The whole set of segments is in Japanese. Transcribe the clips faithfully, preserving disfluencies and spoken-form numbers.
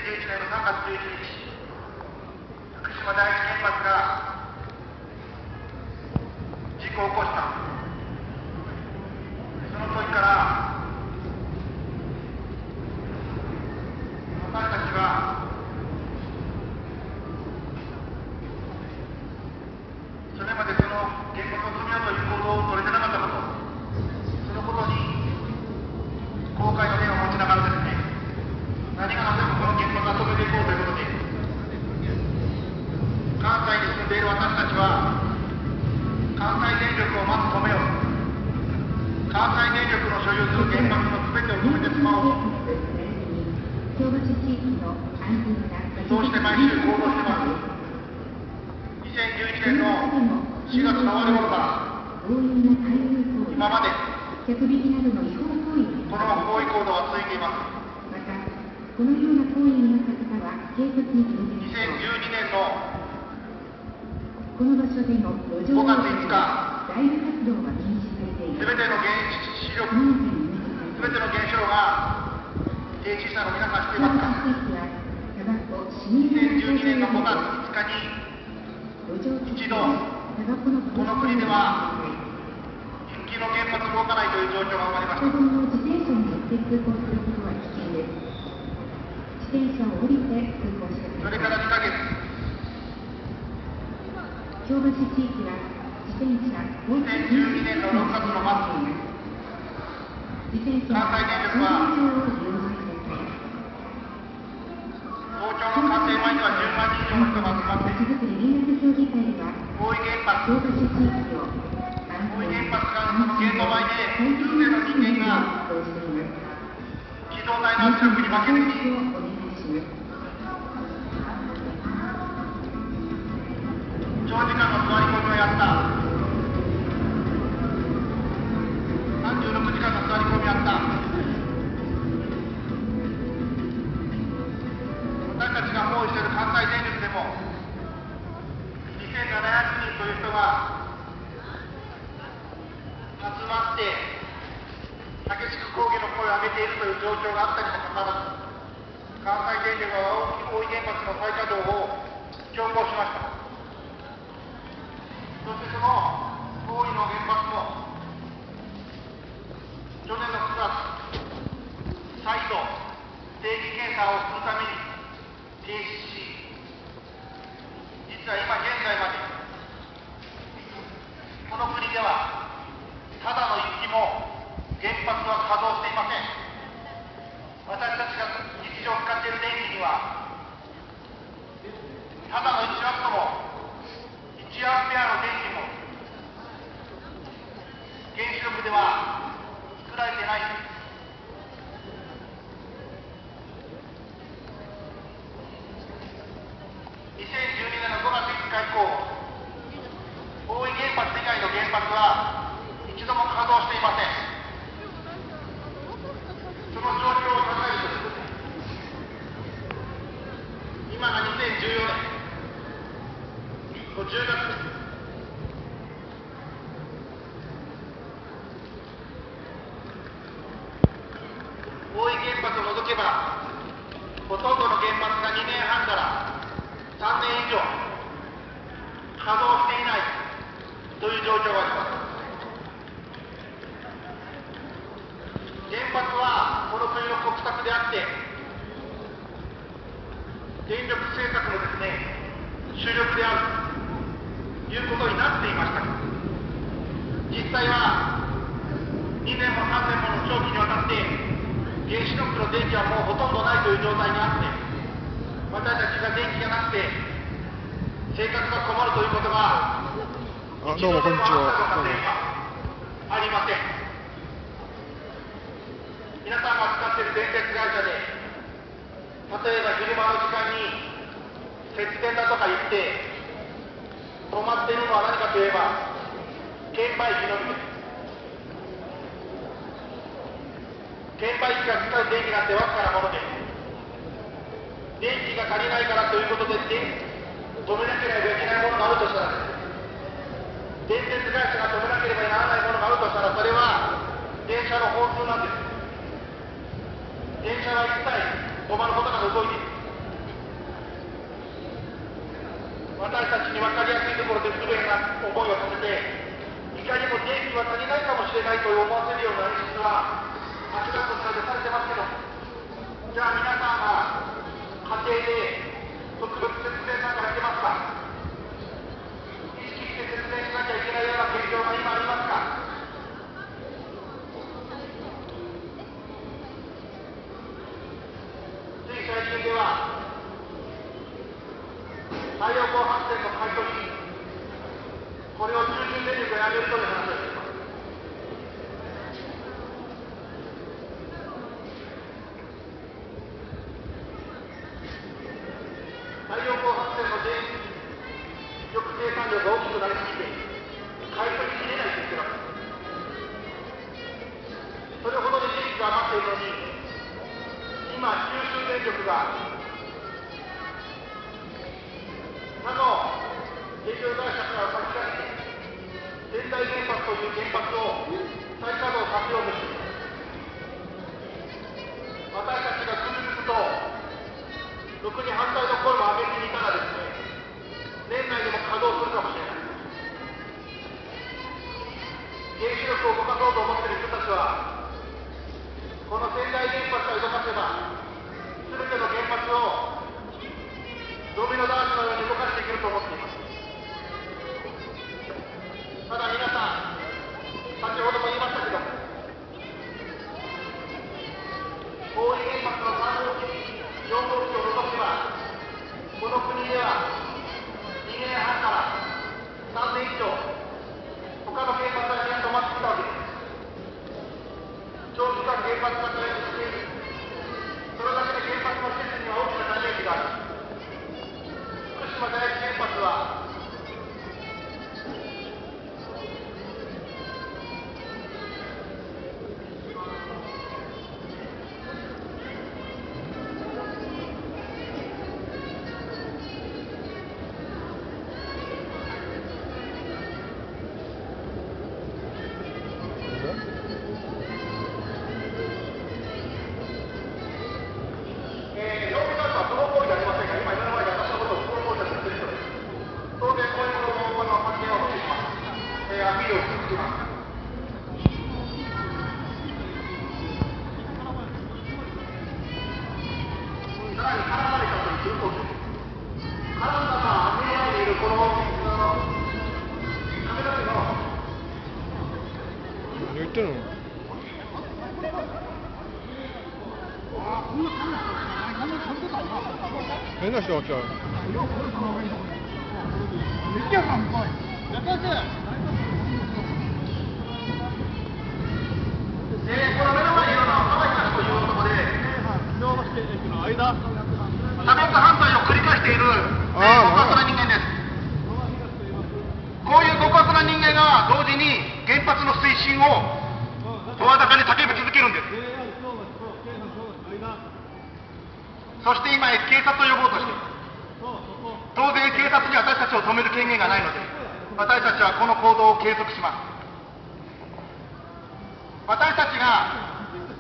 じゅういちねんのさんがつじゅういちにち、福島第一原発が事故を起こした。その時から私たちはそれまでその原発を止めようという行動を取れてなかったこと、そのことに後悔の念を持ちながらですね、何が何でもこの原発を止めていこうということで、関西に住んでいる私たちは関西電力をまず止めよう、関西電力の所有する原発の全てを止めてしまおう、そうして毎週行動してます。にせんじゅういちねんのしがつの終わり頃から今までこの行為行動は続いています。にせんじゅうにねんのごがついつか、すべての原子力、すべての原子炉が停止したのを皆さん知っていますか？にせんじゅうにねんのごがついつかに一度、この国ではいっきの原発動かないという状況が生まれました。それからにかげつ、にせんじゅうにねんのろくがつの末、関西電力は東京の官邸前にはじゅうまんにん以上の人が集まって、大井原発、大井原発がその現場前で数名の人間が機動隊の圧力に負けずに長時間の座り込みをやった、さんじゅうろくじかんの座り込みをやった、私たちが包囲している関西電力でもにせんななひゃくにんという人が集まって激しく抗議の声を上げているという状況があったにもかかわらず、関西電力は大井原発の再稼働を強行しました。そしてその大井の原発も去年のくがつ、再度定期検査をするために停止し、実は今現在までこの国ではただの一機も原発は稼働していません。私たちが日常使っている電気にはただのいちワットもいちアンペアの電気も原子力では作られていない。にせんじゅうにねんのごがついつか以降、大井原発以外の原発は一度も稼働していません。その状況を考えると、今がにせんじゅうよねんのじゅうがつです。大井原発を除けば、ほとんどの原発がにねんはんからさんねん以上稼働していないという状況があります。原発はこの国の国策であって、電力政策のですね、主力であるということになっていましたが、実際はにねんもさんねんもの長期にわたって原子力の電気はもうほとんどないという状態にあって、私たちが電気がなくて生活が困るということが一度でもあったのかといえばありません。皆さんが使っている電鉄会社で、例えば昼間の時間に節電だとか言って止まっているのは何かといえば券売機のみです。券売機が使う電気なんてわずかなものです。電気が足りないからということで止めなければいけないものがあるとしたら、電鉄会社が止めなければならないものがあるとしたら、それは電車の本数なんです。電車は一切止まることが除いている。 に分かりやすいところで不便な思いをさせて、いかにも電気は足りないかもしれないと思わせるような演出は明らかにされてますけど、じゃあ皆さんは家庭で特別節電なんかやってますか？意識して節電しなきゃいけないような現状が今ありますか？つい最近では太陽光発電の買い取り、これを中心電力をやめるという話をしています。太陽光発電の電力生産量が大きくなりすぎて買い取りきれないと言っています。それほどに電気が余っているのに、今九州電力が他の電力会社から先駆けて仙台原発という原発を再稼働させようとしています。私たちがくずくずとろくに反対の声を上げていたらですね、年内にも稼働するかもしれない。原子力を動かそうと思っている人たちは、この仙台原発を動かせば全ての原発をドミノ倒しのように動かしていけると思っています。ただ皆さん、先ほども言いましたけど、大井原発のさん号機、よん号機を除けば、この国ではにねんはんからさんねん以上、他の原発はみんな止まってきたわけです。長期間原発が停止している。それだけで原発の施設には大きなダメージがある。福島第一原発は言ってるの？変な人が来た。 差別反対を繰り返している極悪な人間です。こういう極悪な人間が同時に原発の推進を声高に叫び続けるんです。そして今警察を呼ぼうとしています。当然警察には私たちを止める権限がないので、私たちはこの行動を継続します。私たちが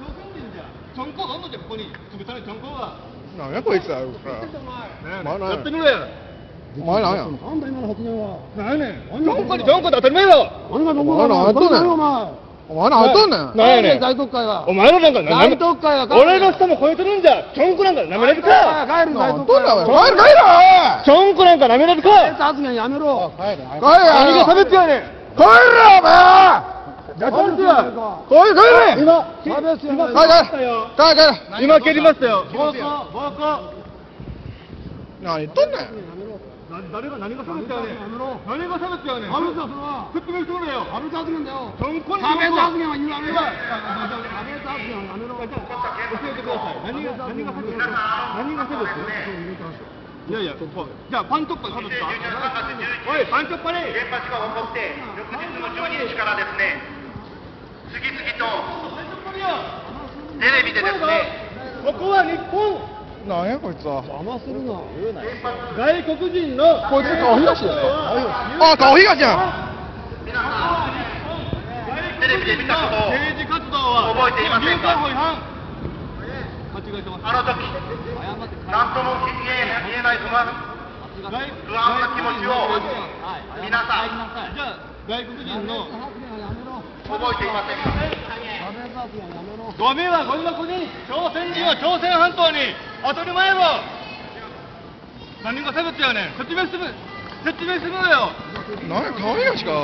なんやこいつは。 やってみろや。 お前なんや。 なんだ今の発言は。なんやねん。ちょんこにちょんこで当たり前だろ。 お前何やっとんねん。お前何やっとんねん。 なんやねん。 大特会は。 お前らなんかなめ、 大特会は。 俺の下も超えてるんじゃ。ちょんこなんかなめられるか。 帰る大特会は。 帰る帰る。 ちょんこなんかなめられるか。 発言やめろ。 帰れ。 何が差別やねん。 帰れお前。 じゃあ差別や。 帰れ帰れ。 今差別や。 今帰れ帰れ。 今蹴りましたよ。 暴行暴行。 何言っとんねん。 誰が何が差別やねん。何が差別やねん。 差別だそれは。 説明してくれよ。 差別発言だよ。 ちょんこに差別発言は言われる。差別発言はやめろ。 教えてください。何が何が差別？何が差別？いやいや、じゃあパンチョッパ差別か？おい、パンチョッパね。 原発が起こって翌日のじゅうににちからですね、次々とテレビでですね、 ここは日本。 なんやこいつは。 邪魔するな。 外国人のこいつ顔東だよ。あ、顔東やん。 皆さんテレビで見たことを政治活動は覚えていませんか？ 入管法違反。間違えてます。 あの時、なんとも言え言えない不満、 不安な気持ちを皆さんじゃあ外国人の覚えていませんか。 ゴミはゴミ箱に、朝鮮人は朝鮮半島に、当たり前やろ。何が差別やねん。説明する説明するのよ。 なんや、川東か。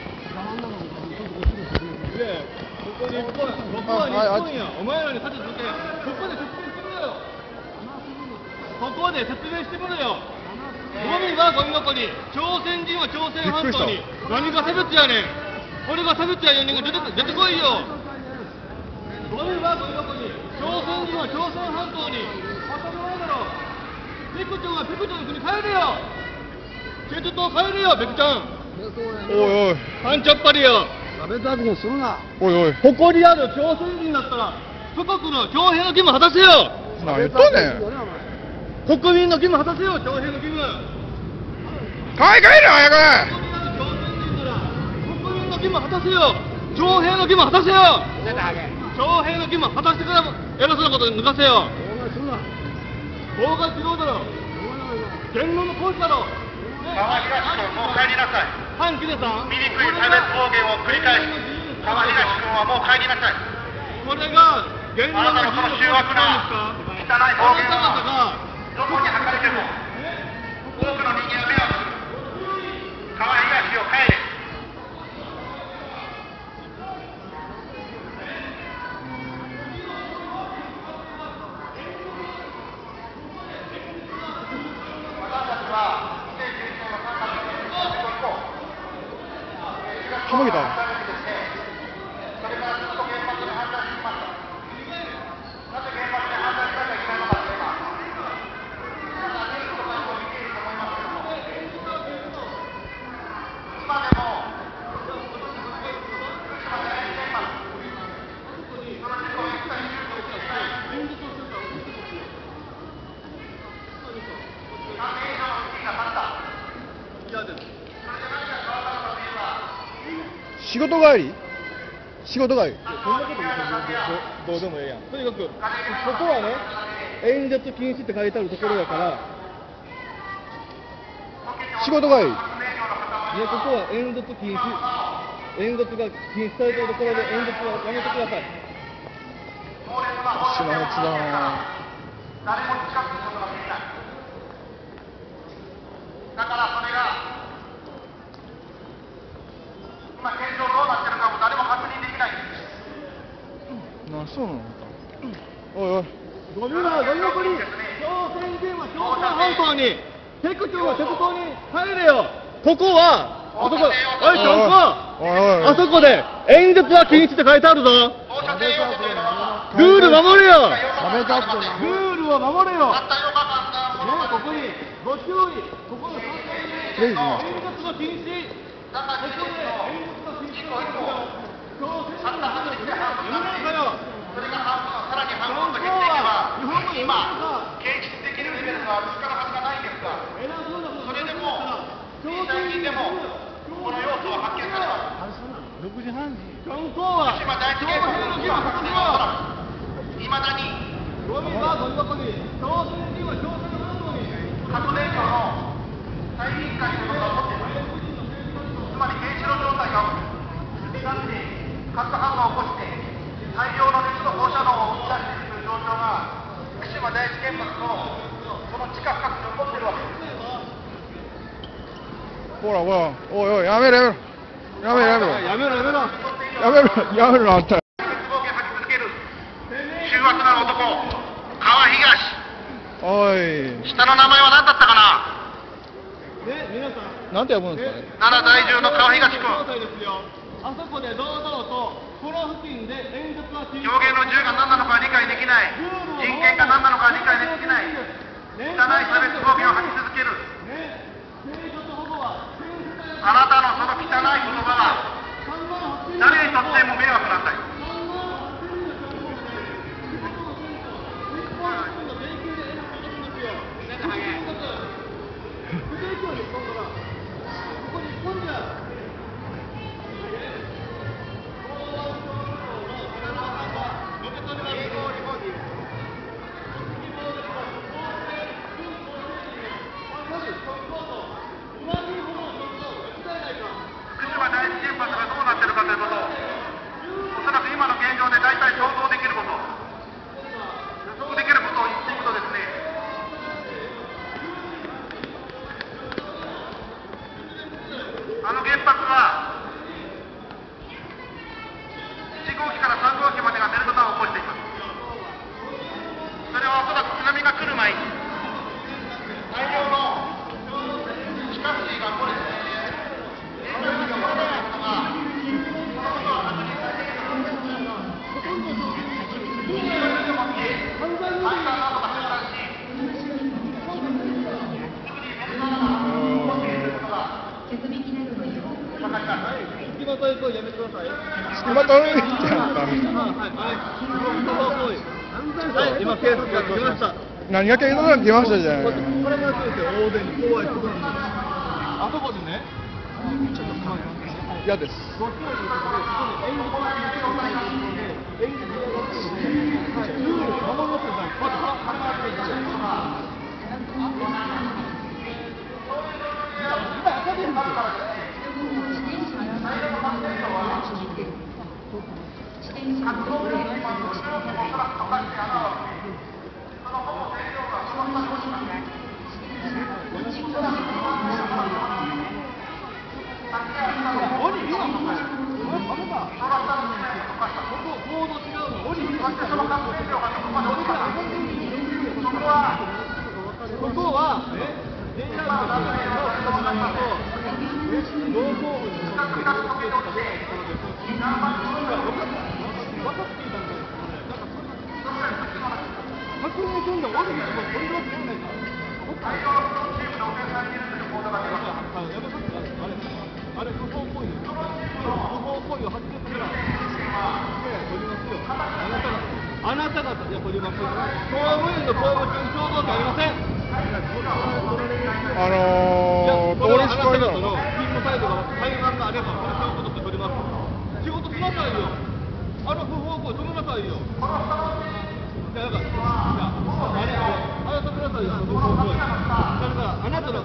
いやここ日本、ここは日本や。お前らに差別受け、ここで説明してみろよ。ここで説明してみろよ。ゴミはゴミ箱に、朝鮮人は朝鮮半島に。何が差別やねん。俺が差別やねんが出て出てこいよ。ゴミはゴミ箱に、朝鮮人は朝鮮半島に。当たり前だろ。ペクチョンはペクチョンの国帰れよ。チェジュ島帰れよ、ペクちゃん。 おいおい。 パンチャッパリよ。 差別発言するな。 おいおい。 誇りある朝鮮人だったら、祖国の徴兵の義務果たせよ。 何言っとんねん。 国民の義務果たせよ、徴兵の義務。 帰れ早く。 国民の義務果たせよ。徴兵の義務果たせよ。徴兵の義務果たしてから偉そうなこと抜かせよ。妨害しろだろ。言論の行使だろ。 川東君、もう帰りなさい。 反キレさん。 醜い差別暴言を繰り返し、川東君はもう帰りなさい。 これが言論のあなたのこの醜悪な汚い暴言はどこに吐かれても多くの人間が迷惑する。川東を帰れ。 たまげた。仕事帰り仕事帰りそんなことどうでもええやん。とにかくここはね、演説禁止って書いてあるところだから、 仕事帰りね、ここは演説禁止、演説が禁止されているところで演説はやめてください。 しまへつだな。 誰も近づくことができない。だからそれが今現状どうなってるかも誰も確認できない。 な、そうなの。おいおい。 ゴミはゴミ箱に、朝鮮人は朝鮮半島に、ペクチョンはペク島に帰れよ。ここはあそこ、おいションコ、 おいおい。 あそこで演説は禁止って書いてあるぞ。 放射線用語というのはルール守れよ。 差別発言ルールを守れよ。 たったよんかかんだものね、ここにご注意。ここの参加に演説の禁止。 だからここで演説の禁止をするよ。朝鮮たったはちにちで半分言うのかよ。 それが半分さらに半分の決定には今検出できるレベルが見つかるはずがないんですが、それでも実際にでもこの要素は発見されます。 ろくじはんにジョンコーは福島第一原発の事故発生はおそらくいまだにゴミはゴミ箱に、朝鮮人は朝鮮半島に。 核電所の再委員会というのが起こっています。つまり原子炉状態が起きて核反応を起こして大量の熱と放射能を生み出しているという状況が福島第一原発のその地下深くに起こっているわけです。 ほらほら、おいおい、やめろやめろ。やめろやめろ。 やめろやめろ。 やめろ、やめろあんた。 絶望を吐き続ける醜悪な男、川東。 おい。 下の名前は何だったかな。 ね、皆さん。 なんて呼ぶんですかね。 奈良在住の川東君。 あそこで堂々とこの付近で演説は禁止。 表現の自由が何なのか理解できない。人権が何なのか理解できない。汚い差別暴言を吐き続ける。あなたのその汚い言葉は誰にとっても迷惑なんだよ。 Thank you. 号機からさん号機までがメルトダウンを起こしています。それはおそらく津波が来る前に大量の地下水が漏れて燃料水が漏れないことがそのことは確認されているのです。勢いでもって配管などが破綻しすぐにメルトダウンが起こっていることが分かります。 隙間取り行為やめてください。 隙間取るってやった。 はい、あれ、はい、今警察が来ました。 何が警察が来ましたじゃない。 これが来て大勢に怖い人がいる。あそこでね、ちょっと構えます。 嫌です。 ごっそりところで、演劇が演劇がやってるので、はい、ルールを守りますよ。まず、これが出てきて。今、赤点ですよ。ここは、ね、ジェイアール の農工部に分かっていたんです。確認するんだ、俺にもこれがつかないから。大量のチームで汚染されているという報道が出ました。あれ、やめさせて、あれ、あれ、不法行為です。不法行為を始めたら、取りますよ。あなたが、あなた方、いや、取りますよ。公務員の公務中に共同権ありません。 あのー、通りすがりだろ。 勤務態度が怠慢があれば、これそういうことって取ります。仕事しなさいよ。あの不法行為止めなさいよ。いや、だから、いや、あれ、あれ止めなさいよ、あの不法行為。だから、あなたの。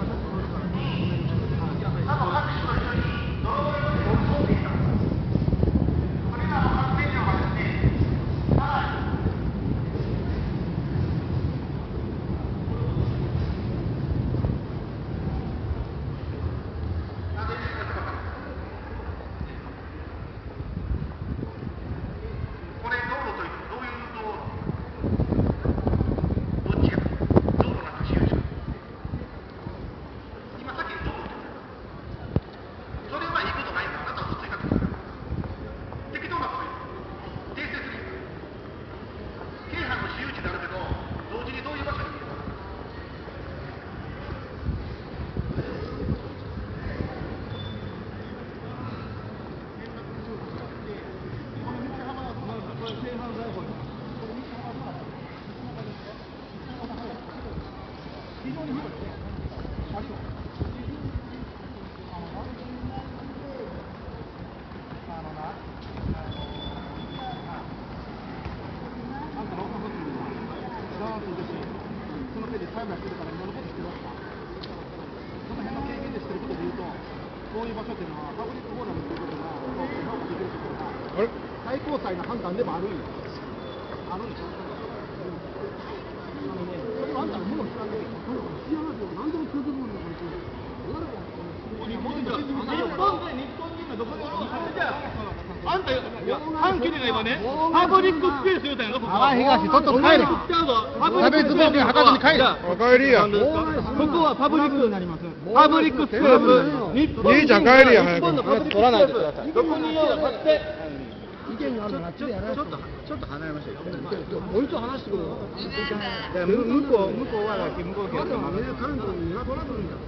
最高裁の判断でもあるんです。あるんです。あのね、それはあんたのものを知らないけど、知らないけど、何でも通ずるものがある。日本で日本人がどこでじゃあ、あんた、反キリが今ね、パブリックスペース言うたんやろ、ここは。東、とっとと帰れ。差別暴力博多に帰れ。 お帰りや。 ここはパブリックになります。パブリックスペース。日本兄ちゃん帰りや、早く。 取らないでください。どこにいようが立って。 意見があるから、ちょっと、ちょっと離れましょうよ。もう一度話してくれよ。向こう、向こうはだけ、向こうけど。彼女に今取らずにだ。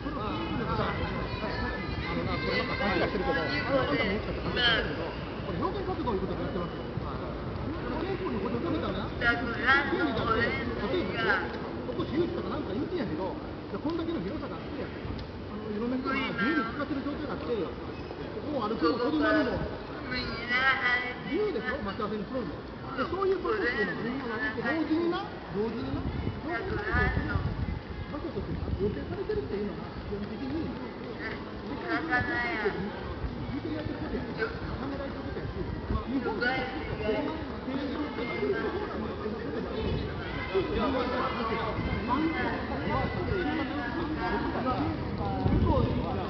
あのな、これなんか勘違いしてるけど、あんたももしかして勘違いしてるけど、これ表現活動いうことでやってますよ。この健康にこれを止めたらな、便利だって、例えばね、ここ私有地とかなんか言うてんやけど、こんだけの広さがあって、あのいろんな人が自由に使ってる状態があって、ここを歩くの、車にも。自由でしょ、待ち合わせに来るの。で、そういうことっていうのはみんなが同時にな、同時にな、同時にな、場所として予定されてるっていうのは、基本的に、世界中で見てやってることやし、考えられてることやし、日本でこう提示をできることが、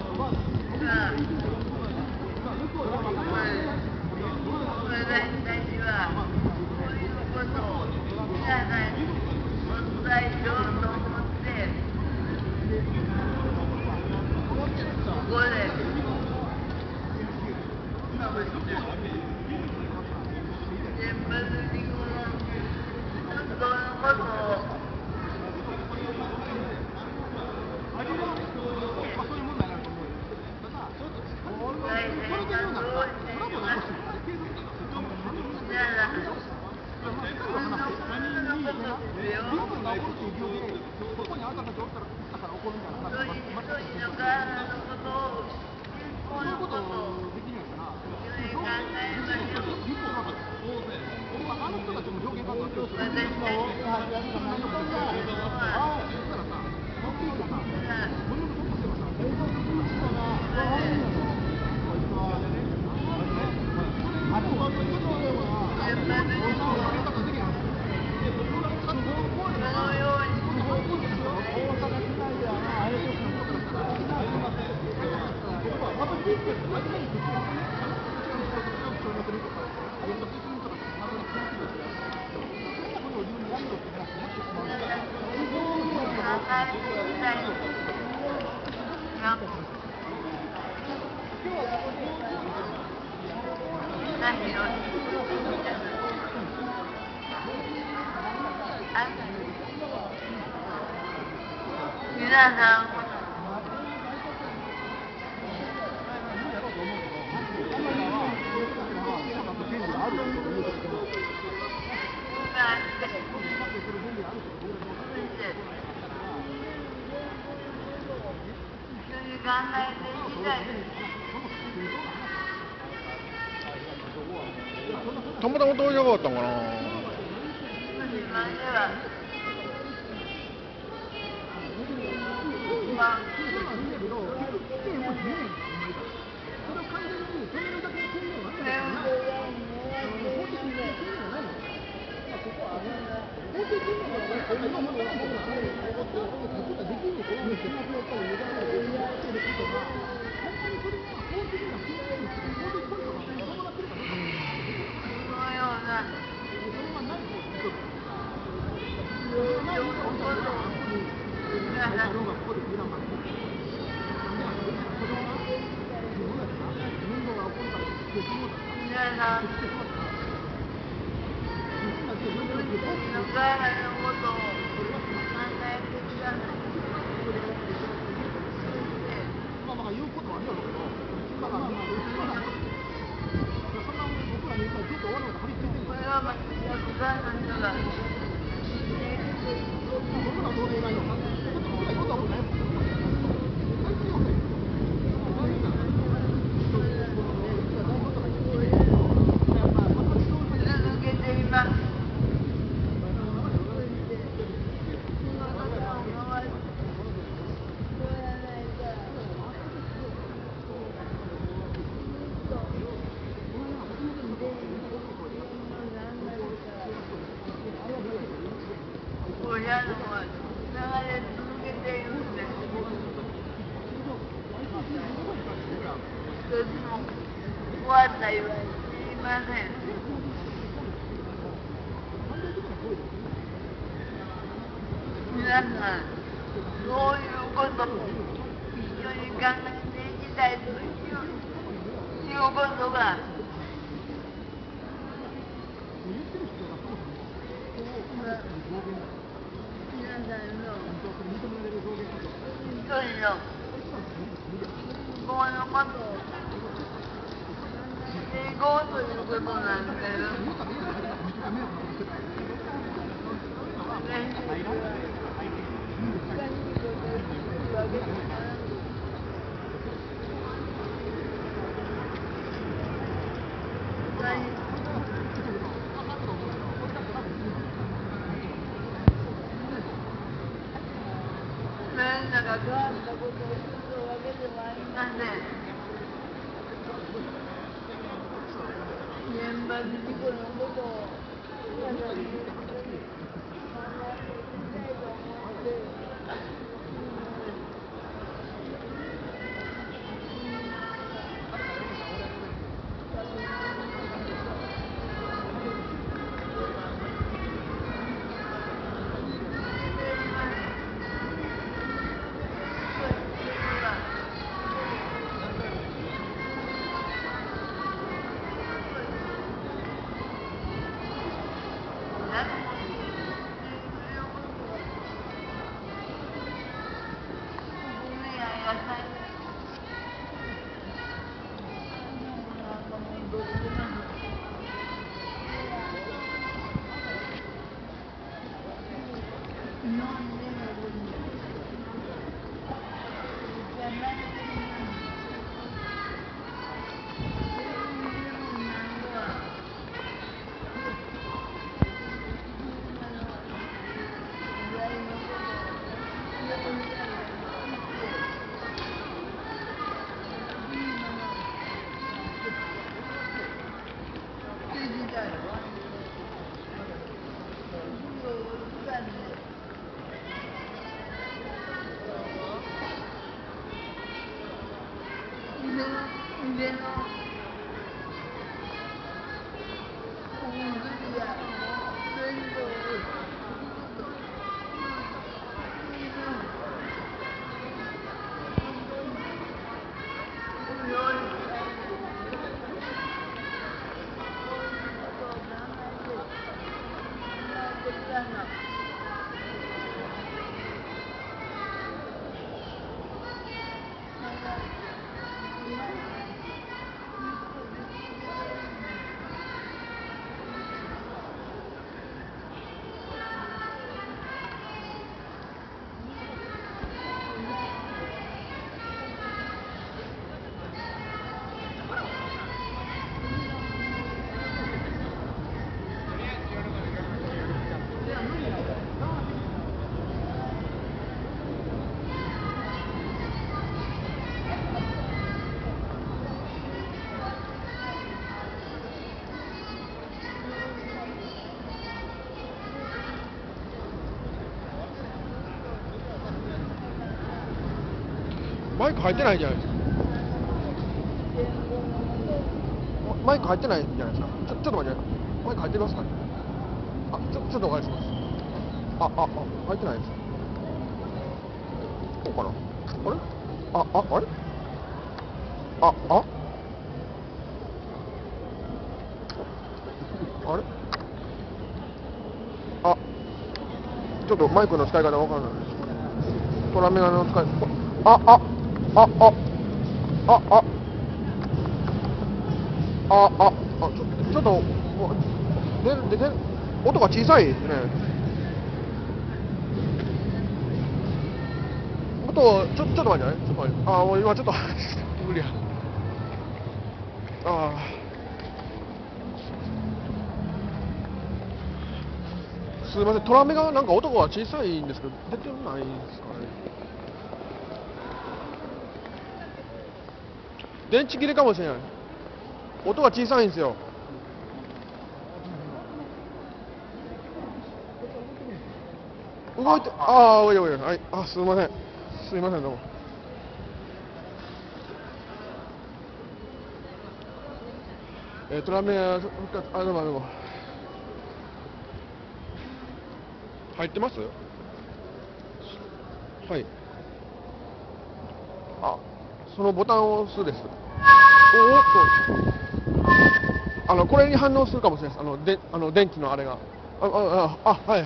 向こうは、 よ。そういう人の体のことを、このことを一緒に考えましょう。 あの人たちも表現活動してるし、 私たちの皆さん、考えていきたい。 たまたま登場があったんかな。皆さん、そういうことを一緒に考えていきたいということが皆さんの一人のこのことをしていこうということなんですけど、みんなが変わったことをするわけではありません。現場で事故のことを皆さんに一緒に考えていきたいと思っている。 腕のお薬や面倒をすること。 マイク入ってないじゃないですか。マイク入ってないじゃないですか。ちょちょっと待って、マイク入ってますかね。あ、ちょちょっとお願いします。あ、あ、あ、入ってないです。こうかな。あれ？あ、あ、あれ？あ、あ？あれ？あ、ちょっとマイクの使い方わからないです。トラメガネの使い、あ、あ、あ、あ、あ、あ、あ、あ、あ、あ、ちょちょっと、もうででで音が小さいですね。音、ちょ、ちょっと待ってね。ちょっと待って。あ、もう今ちょっと、無理や。ああ。すいません、トラメがなんか音が小さいんですけど、出てないですかね。電池切れかもしれない。音が小さいんですよ。動いて、ああ、おいおいおい、はい、あ、すいません。すいません、どうも。えー、トラメガ復活、あ、でも、でも。入ってます？はい。あ、そのボタンを押すです。おおっと。あの、これに反応するかもしれないです。あの、で、あの、電気のあれが。あ、あ、あ、あ、はい。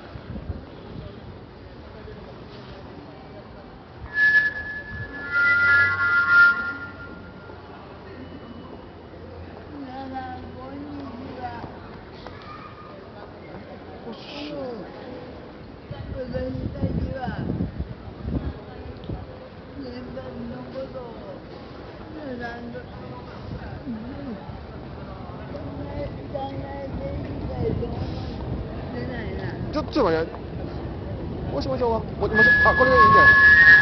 ちょっと待って。もしもしもしもし、あ、これでいいんじゃない？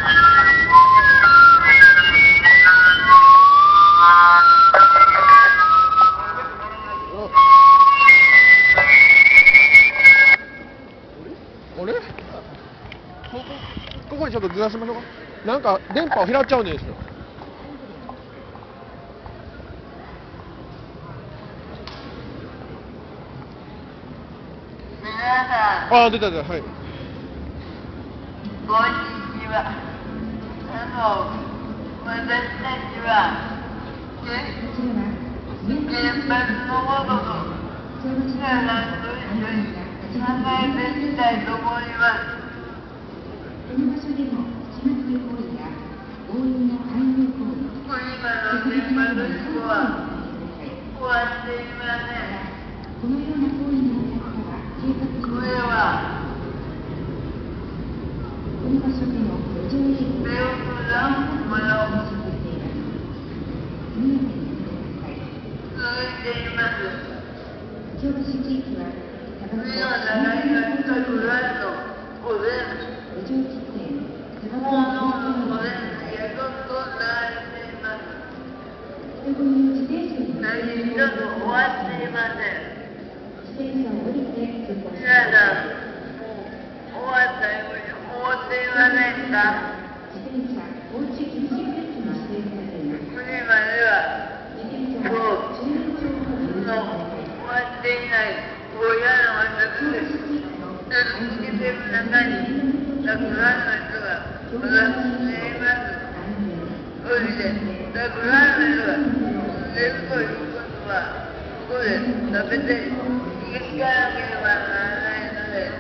あれ？ここ、ここにちょっとずらしましょうか。なんか電波を拾っちゃうんですよ。あ、出た出た、はい。 こんにちは。あの、私たちは、原発のことと、皆さんと一緒に考えてみたいと思います。この場所での不始末行為や強引な介入行為、今の原発事故は終わっていません。このような行為にあたっては、計画これはこの場所での路上営業目を閉ざすものを続いています。速やかにやめてください。続いています。調布市地域はタバコ、目の長いが近くなると午前路上喫煙、タバコの午前夜となっています。人混みの自転車に何一つ終わっていません。自転車を降りて通行します。皆さん、終わったように思っていませんか？自転車放置禁止区域に指定されています。国までは親の私で続けている中にたくさんの人が暮らしています。そしてたくさんの人が住んでいるということはここで食べていかなければならないのです。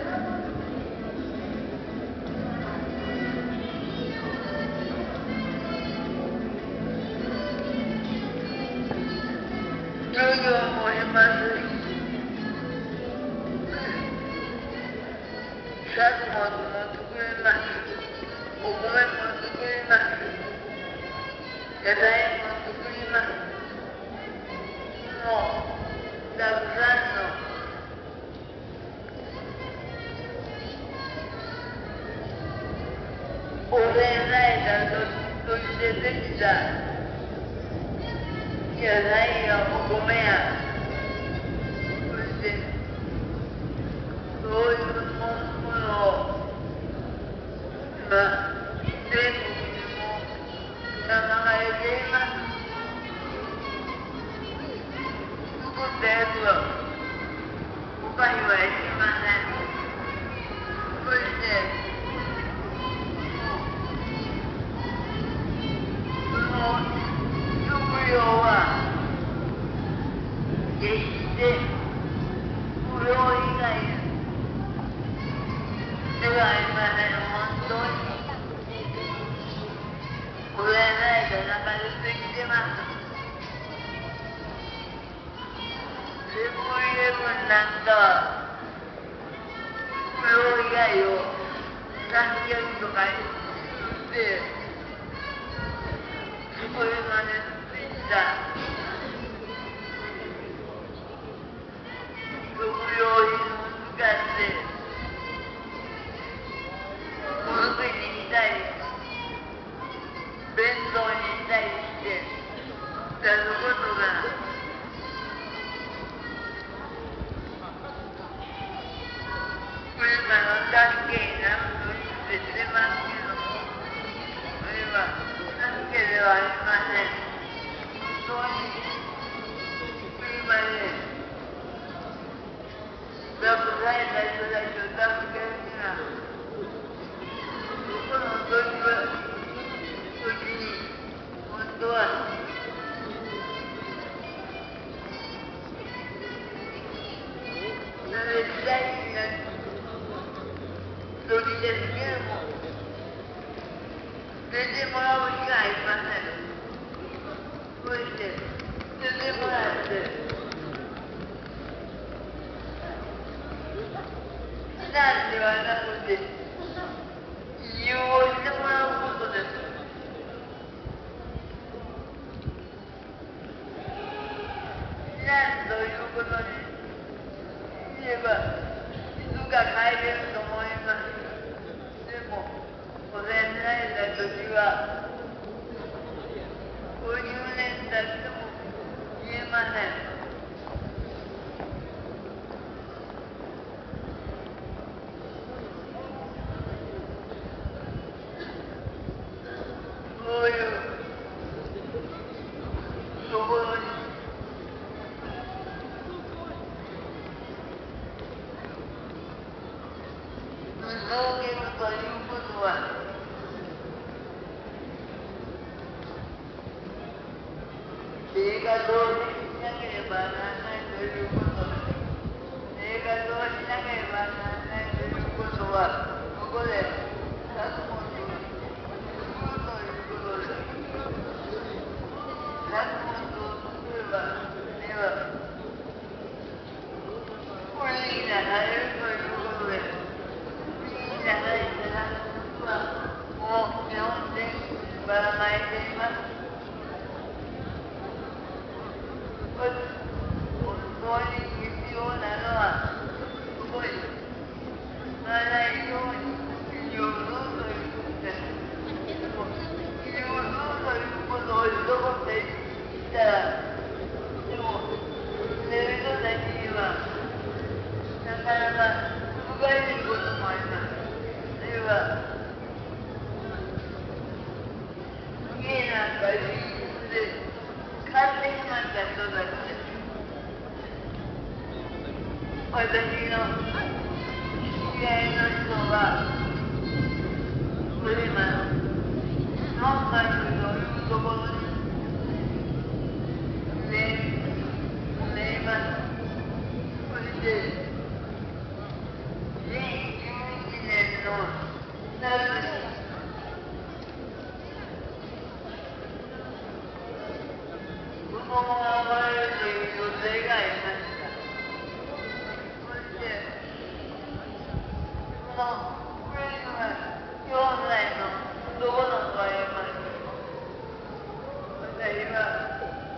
授業もしますし、作物も作ります。お米も作ります。野菜も作ります。もうたくさんのお膳ライダーとしてできた野菜やお米や、そしてそういうものを今全国にも流れています。作ったやつは他にはいけません。そしてその食料は決して不良以外ではありません。本当にこれないと中でできてます。セブンイレブンなんかは不良以外をさんびゃくとかにしてそれまでついた食料品を使っておむすびにしたり弁当にしたりして出すことがこれからの関係になると言ってますけども、それは関係ではありません。本当に車で騙された人たちを助けるには、この時は、時に、本当は、絶対にな時ですけれども、出てもらうしかありません。そして、出てもらって、なんではなくて、利用してもらうことです。なんということに言えば、いつか帰れると思います。でも、ごせんねんだ時は、ごじゅうねん経っても言えません。そういうところに農業ということは生活をしなければならないということです。生活をしなければならないということはここで作物を作るということです。作物を作ればではこれになられるということです。いただいた作物はもう日本全国にばらまいています。本当に必要なのはここにならないように利用するということです。利用するということを一言で言ったら、でも寝る人たちにはなかなか難しいこともあります。それは家なんかにで買ってしまった人たちです。親私の知り合いの人は今南海というところに住んでいます。そしてにせんじゅういちねんの夏に子供が生まれるという予定がありました。そしてそのフレンドがよんさいの男の子がいます。私は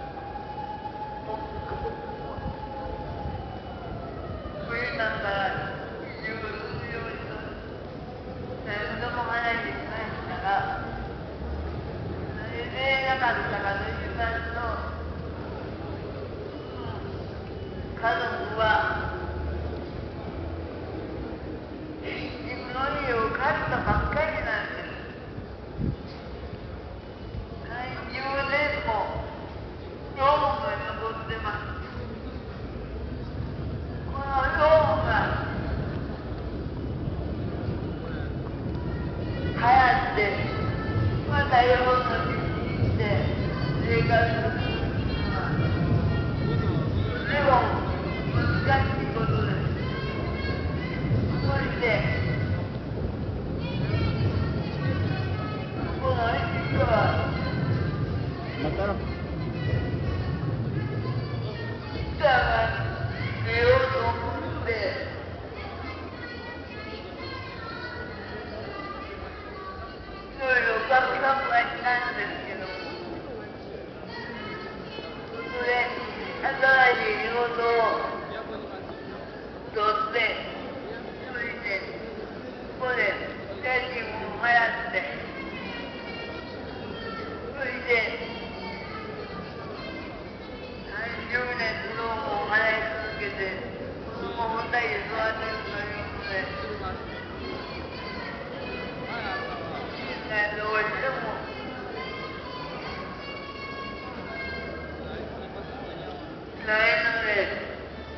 冬なんから移住するようにと何度も話しましたが、なぜなかったかと言いますと、家族は自分の家を買ったばっかりなんです。さんじゅうねんもローンが残ってます。このローンが払ってまたローンの道にして生活するのはとても難しいことです。そしてこの人は歌が出ようと思っていろいろバックアップはしたんですけど、それ新しい仕事を取って、それでここで家賃を払って、それでさんじゅうねんのローンを払い続けて、子供をふたりで育てるということで、みんなどうしてもないので、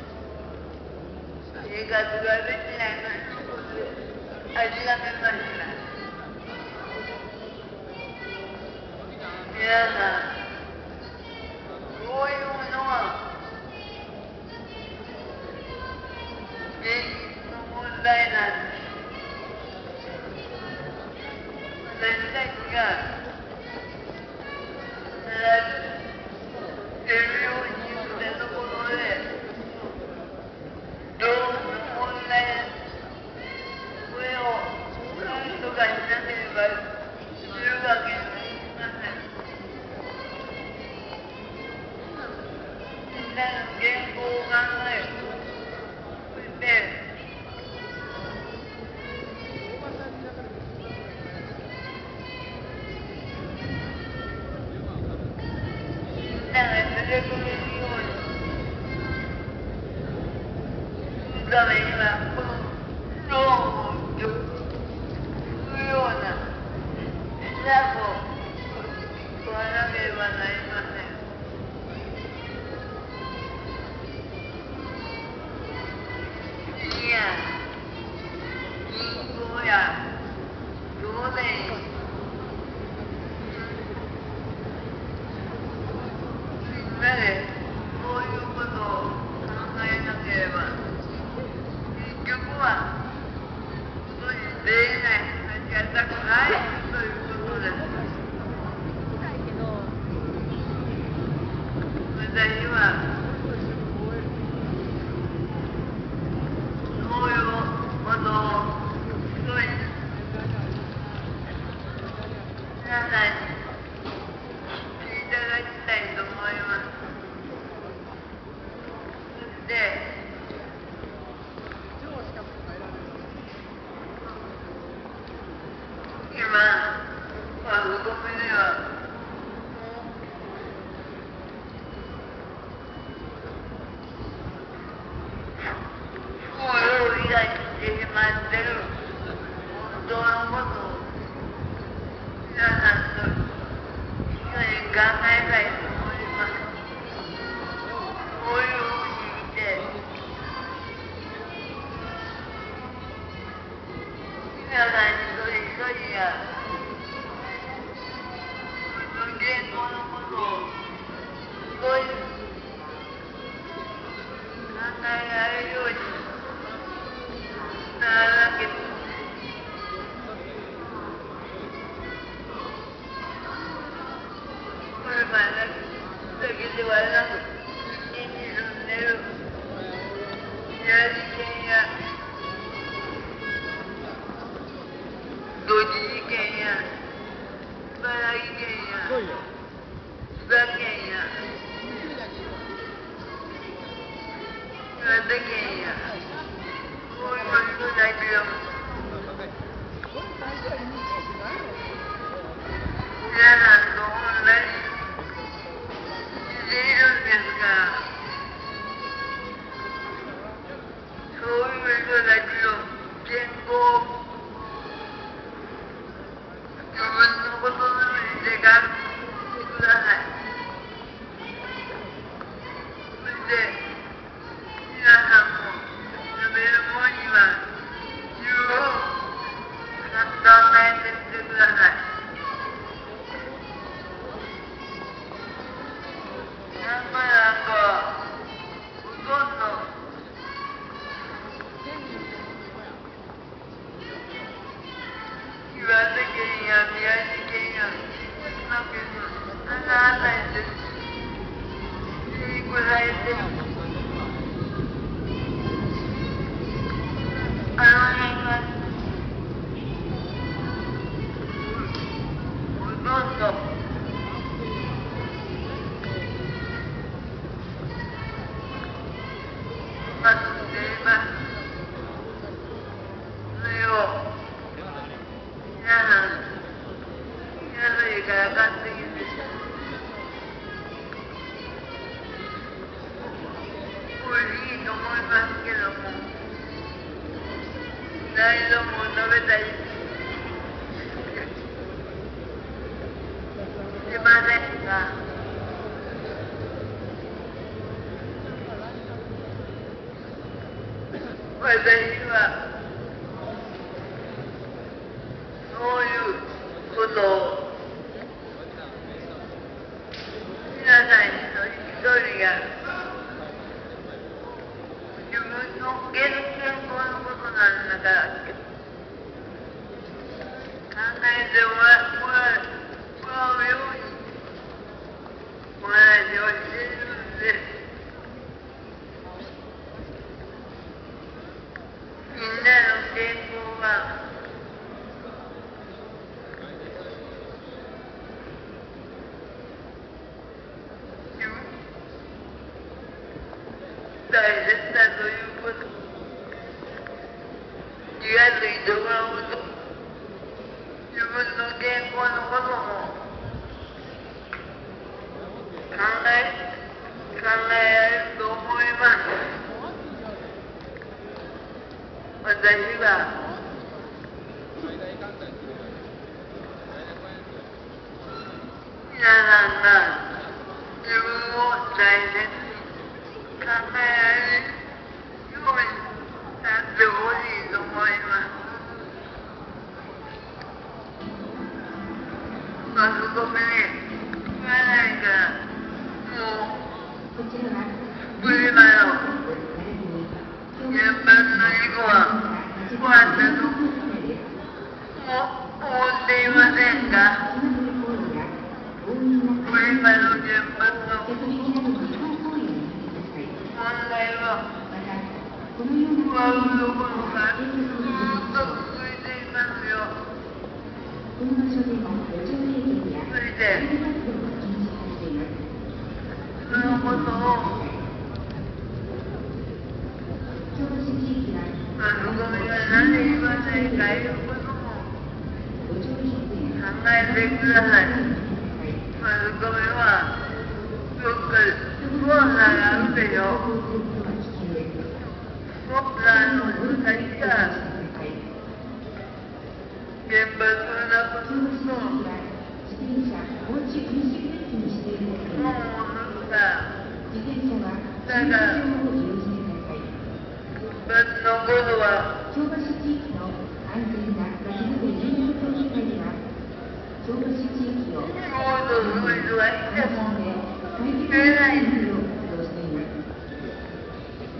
生活ができないので諦めました。皆さん、こういうのは現実の問題なんです。私たちがただ出るように言ったところで、どうも問題、これを何とかしなければするわけにはいきません。みんなの原稿を考え、そしてみんなが出てくれるようにするためには、このローンをするような施策を取らなければなりません。国や銀行や行政にみんなでこういうことを考えなければ、結局は外に出れない、立ち当たくないということです。私はそういうことを一人皆さんにしていただきたいと思います。そして今、マスコミでは不用意がしてしまってる本当のことを皆さんと一緒に考えたいと思います。こういうふうに見てさん一人一人が原稿のことをすごい考えられるようになるわけです。これまでだけではなく、人間に住んでいる宮城県や栃木県や茨城県や千葉県や岩手県やこういう人たちを皆さんと同じしているんですが、そういう人たちの健康自分のことについて考えてください。そして皆さんも食べるものには十分考えてみてください。なんかなんかほとんど岩手県や宮城県や福島県のあの辺りで飼育されてるあの辺がほとんど待っています。それを皆さん、皆さんから買ってきて、これいいと思いますけども、誰でも食べたりしませんか？私はそういうことを皆さん一人一人が自分の健康のことなんだから考えてもらうようにお話をしているんです。みんなの健康は大切だということ、気がついてもらうと、自分の健康のことも考え、考えられると思います。私は皆さんが自分を大切に考えられるようになってほしいと思います。マスコミに言わないからもう福島の原発の事故は終わったと思っていませんか？福島の原発の問題は不安どころかずっと続いていますよ。そしてそのことをマスコミが何で言わないかいうことも考えてください。マスコミはどっかコロナがあるでしょ。コロナの人たちが原発の中の人をもうだからの頃は京橋地域の安全なガス抜け連絡協議会では京橋地域を仕事ルールはいても聞けないんですよ。活動しています。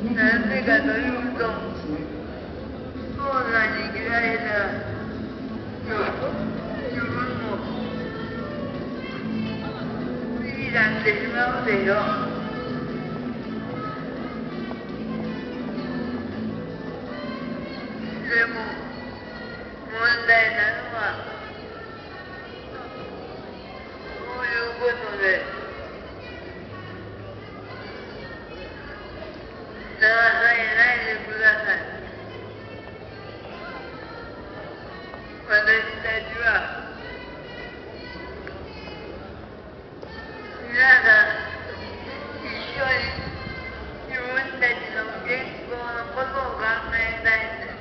なんでかというとコロナに嫌いな自分も好きになってしまうでしょ。でも問題なのはそういうことで流されないでください。私たちは皆さん一緒に自分たちの健康のことを考えたいんです。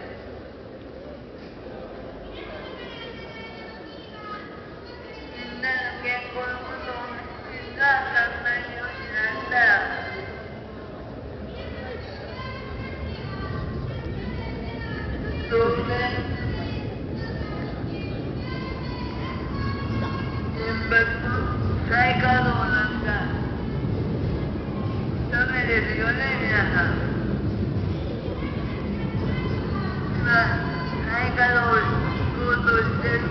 みんなの健康のことをみんなが考えるようになったらどうせ原発再稼働なんかダメですよね、皆さん。今再稼働しようとしてる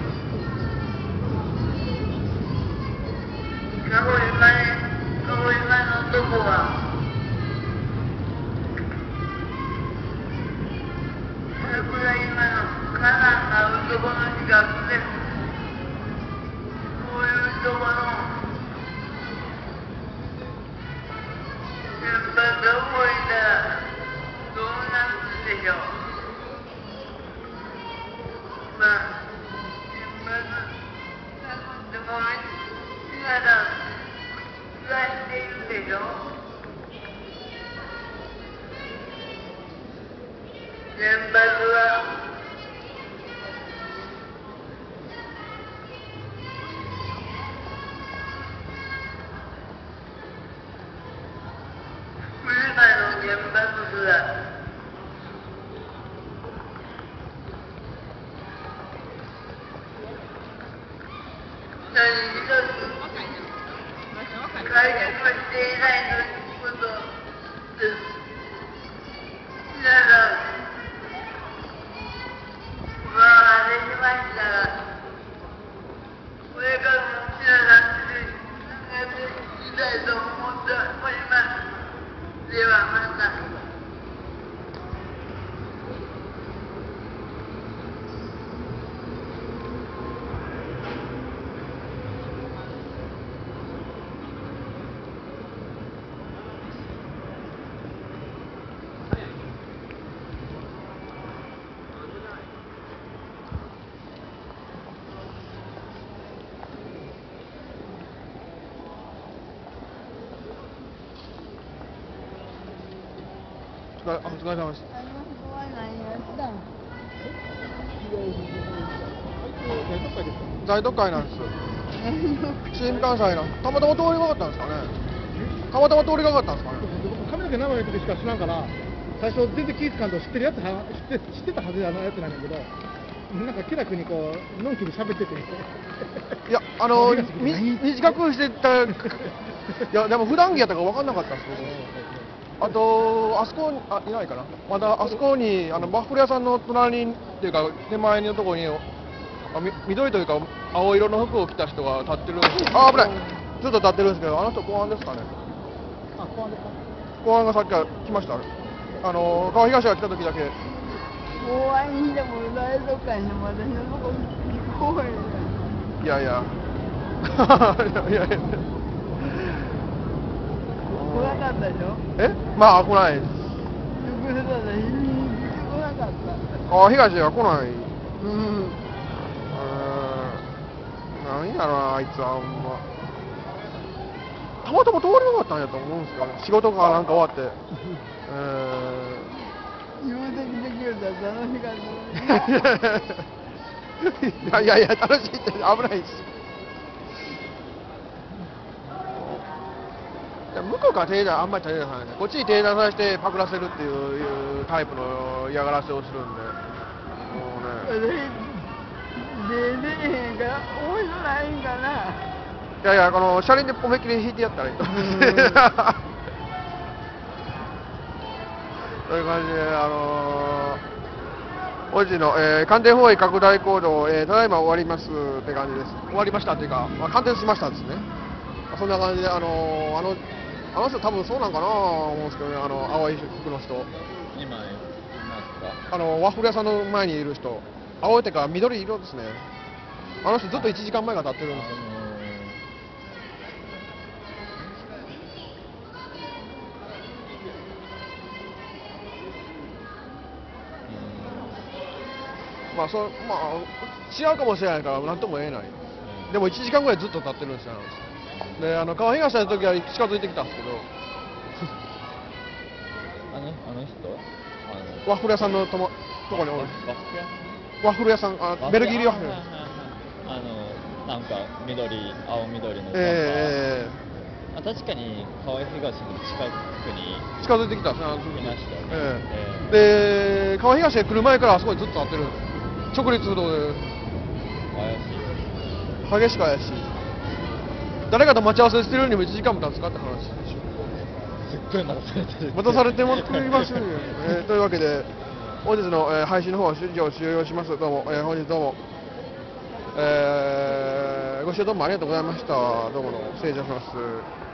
鹿児島ね、鹿児島のとこは桜島の火山があるところの近くでこういうところ原発が動いたらどうなるんでしょう。まあ原発なくても皆さん暮らしているでしょ。原発は福島の原発すら何一つ解決していないということです。皆さんまあできましたが、これからも皆さんで進めていきたいと思っております。ではまた。 お疲れ様です。大都会なんです。新幹線のたまたま通りがかったんですかね。たまたま通りがかったんですかね。 髪の毛長い時しか知らんから、最初全然気ぃつかんと知ってるやつは知って知ってたはずやなやつなんだけど、なんか気楽にこうのんきに喋ってて。 いやあのみ短くしてた。いやでも普段着やったから分かんなかったです僕。あと、あそこに、あ、いないかな、まだあそこに、あのバッフル屋さんの隣にっていうか、手前のところに、あみ緑というか、青色の服を着た人が立ってるんですよ。あ、危ない、ずっと立ってるんですけど、あの人、公安ですかね。 あ、公安ですか。 公安がさっきから来ました。あの川東が来た時だけ。 公安にでも大都会の私のとこ聞こえる。 いやいや。いやいや。 来なかったでしょ。 え、まあ来ないです。 来なかった。来なかった。 あ、東は来ない。 うん。 うーん、なんやろな、あいつはほんま。たまたま通りなかったんやと思うんですよね。仕事がなんか終わって。うーん。 自分的できるんだったら楽しかった。 いやいやいや、楽しいって危ないです。 向こうから手出あんまり手出さないね。こっちに手出させてパクらせるっていうタイプの嫌がらせをするんで、もうね。 で、で、へんから、面白ないんかな。 いやいや、この車輪で思いっきり引いてやったらいいと思います。という感じで、あのー、本日の、えー、官邸方位拡大行動、えー、ただいま終わりますって感じです。終わりましたっていうか、まあ、官邸しましたですね。そんな感じで、あのー、あの、あの人多分そうなんかなと思うんですけどね、あの、青い服の人。 今、いますかあの、ワッフル屋さんの前にいる人。青いってか、緑色ですね。あの人ずっといちじかんまえが経ってるんですよ。まあ、そう、まあ、違うかもしれないから、なんとも言えない。でもいちじかんぐらいずっと立ってるんですよ。で、あの、川東の時は近づいてきたんですけど、 あのあの人あのワッフル屋さんのともとこにおる。 バスケワッフル屋さん、あベルギーワッフル。 あのなんか緑青緑のジャンパー、 えあ確かに川東の近くにー、近づいてきたんですね、あの時いましたよね、 えーで、川東へ来る前からあそこにずっと立ってるんです。直立不動で、 怪しい激しく怪しい。誰かと待ち合わせしてるにもいちじかんも経つかって話でしょ。 すっごい待たされてる待たされてもくりますよね、えーというわけで、本日の、えー配信の方は終了終了します。どうも、えー本日どうも、えーご視聴どうもありがとうございました。どうもどうも失礼いたします。